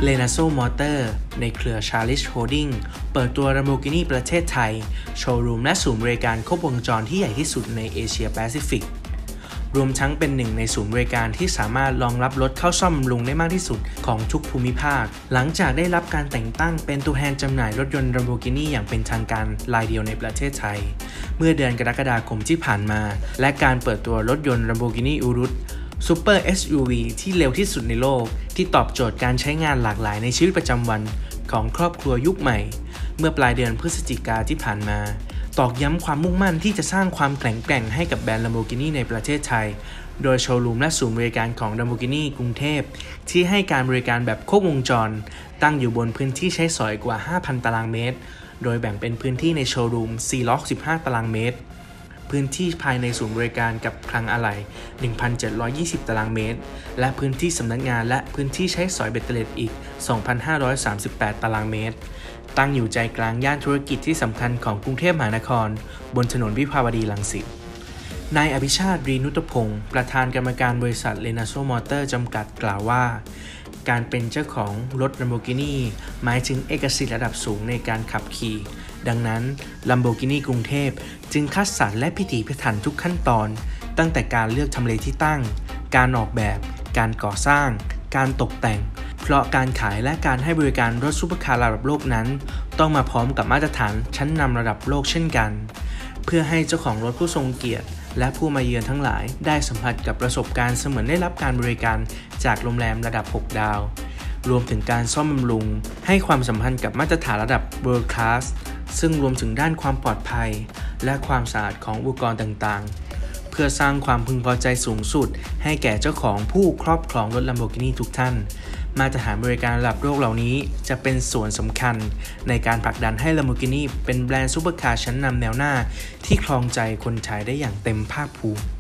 Renaso Motor ในเครือ Charles Holding เปิดตัว Lamborghini ประเทศไทยโชว์รูมและศูนย์บริการครบวงจรที่ใหญ่ที่สุดในเอเชียแปซิฟิกรวมทั้งเป็นหนึ่งในศูนย์บริการที่สามารถรองรับรถเข้าซ่อมบำรุงได้มากที่สุดของทุกภูมิภาคหลังจากได้รับการแต่งตั้งเป็นตัวแทนจำหน่ายรถยนต์ Lamborghini อย่างเป็นทางการรายเดียวในประเทศไทยเมื่อเดือนกรกฎาคมที่ผ่านมาและการเปิดตัวรถยนต์ Lamborghini Urus Super SUV ที่เร็วที่สุดในโลกที่ตอบโจทย์การใช้งานหลากหลายในชีวิตประจำวันของครอบครัวยุคใหม่เมื่อปลายเดือนพฤศจิกายนที่ผ่านมาตอกย้ำความมุ่งมั่นที่จะสร้างความแข็งแกร่งให้กับแบรนด์ Lamborghini ในประเทศไทยโดยโชว์รูมและศูนย์บริการของ Lamborghini กรุงเทพที่ให้การบริการแบบครบวงจรตั้งอยู่บนพื้นที่ใช้สอยกว่า 5,000 ตารางเมตรโดยแบ่งเป็นพื้นที่ในโชว์รูม 415 ตารางเมตรพื้นที่ภายในศูนย์บริการกับคลังอะไหล่ 1,720 ตารางเมตรและพื้นที่สำนักงานและพื้นที่ใช้สอยเบ็ดเตล็ดอีก 2,538 ตารางเมตรตั้งอยู่ใจกลางย่านธุรกิจที่สำคัญของกรุงเทพมหานครบนถนนวิภาวดีรังสิตนายอภิชาติ รีนุตพงศ์ประธานกรรมการบริษัท Renaso Motor จำกัดกล่าวว่าการเป็นเจ้าของรถ Lamborghini หมายถึงเอกสิทธิ์ระดับสูงในการขับขี่ดังนั้น Lamborghini กรุงเทพจึงคัดสรรและพิถีพิถันทุกขั้นตอนตั้งแต่การเลือกทำเลที่ตั้งการออกแบบการก่อสร้างการตกแต่งเพราะการขายและการให้บริการรถซุปเปอร์คาร์ระดับโลกนั้นต้องมาพร้อมกับมาตรฐานชั้นนำระดับโลกเช่นกันเพื่อให้เจ้าของรถผู้ทรงเกียรติและผู้มาเยือนทั้งหลายได้สัมผัสกับประสบการณ์เสมือนได้รับการบริการจากโรงแรมระดับ 6 ดาวรวมถึงการซ่อมบำรุงให้ความสัมพันธ์กับมาตรฐานระดับ World Class ซึ่งรวมถึงด้านความปลอดภัยและความสะอาดของอุปกรณ์ต่างๆเพื่อสร้างความพึงพอใจสูงสุดให้แก่เจ้าของผู้ครอบครองรถ Lamborghini ทุกท่านมาตรฐานบริการระดับโลกเหล่านี้จะเป็นส่วนสำคัญในการผลักดันให้ Lamborghini เป็นแบรนด์ซุปเปอร์คาร์ชั้นนำแนวหน้าที่ครองใจคนไทยได้อย่างเต็มภาคภูมิ